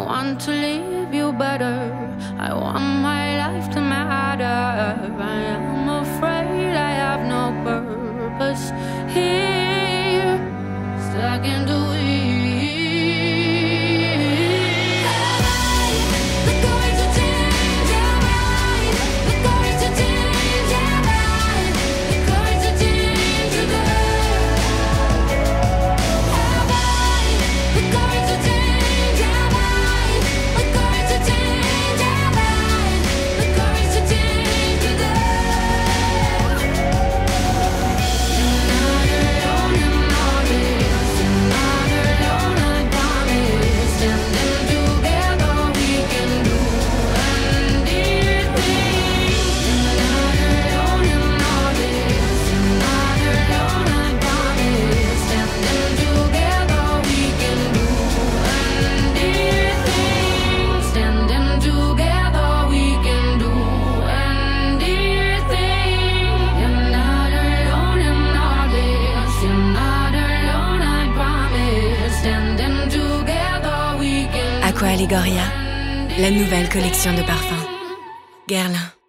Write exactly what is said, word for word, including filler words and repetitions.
want to leave you better. I want my life to matter. I am afraid I have no purpose here, stuck into it. Aqua Allegoria, la nouvelle collection de parfums. Guerlain.